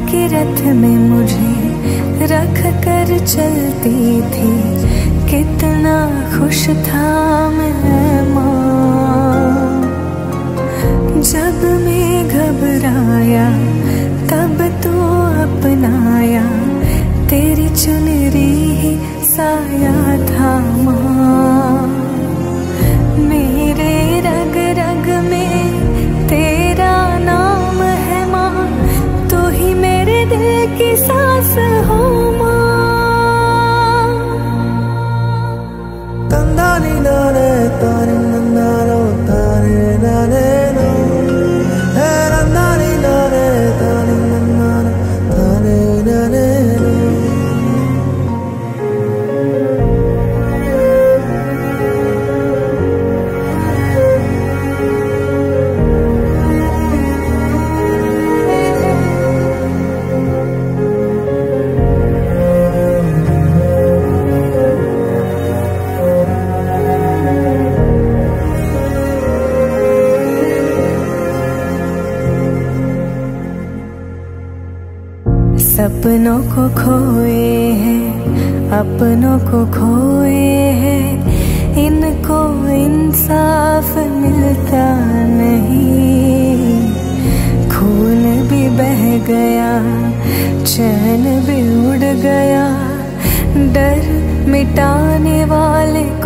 के रथ में मुझे रख कर चलती थी, कितना खुश था मैं माँ। जब मैं घबराया तब तो अपनाया, तेरी चुनरी ही साया था माँ। मेरे रग रग में तेरा नाम है माँ, तू ही मेरे दिल की सांस हो माँ। तंदानी नारे तारे नंदारो तारे नारे नो, हे नंदानी नारे तारे नंदारो तारे नारे नो। सपनों को खोए हैं, अपनों को खोए हैं, इनको इंसाफ मिलता नहीं। खून भी बह गया, चैन भी उड़ गया, डर मिटाने वाले